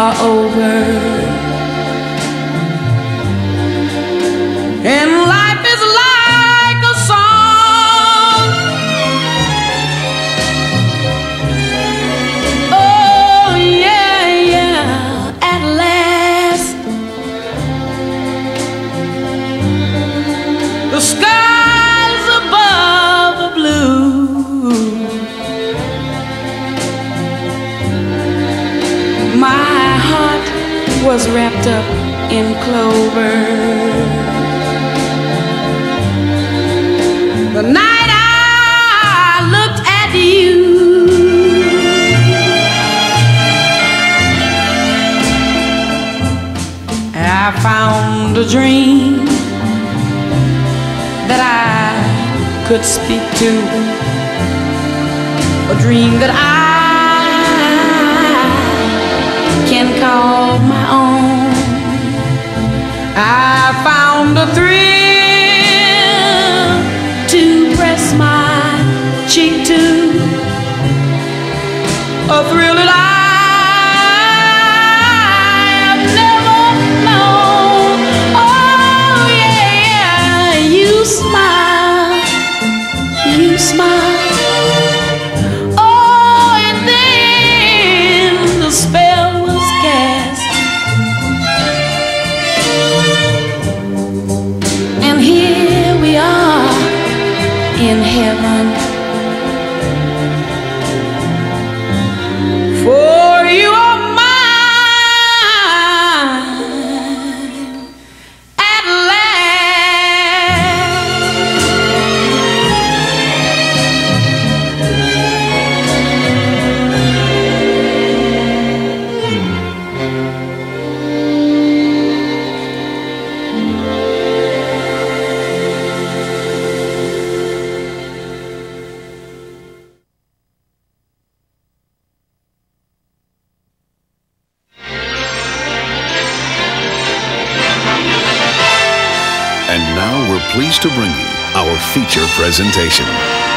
are over, and life is like a song. Oh yeah, yeah, at last the skies above are blue. My heart was wrapped up in clover the night I looked at you. I found a dream that I could speak to, a dream that I can call my own. I found a thrill to press my cheek to, a thrill that I've never known. Oh yeah, you smile, you smile. Oh, and then the spell was cast, and here we are in heaven. For you are mine at And now we're pleased to bring you our feature presentation.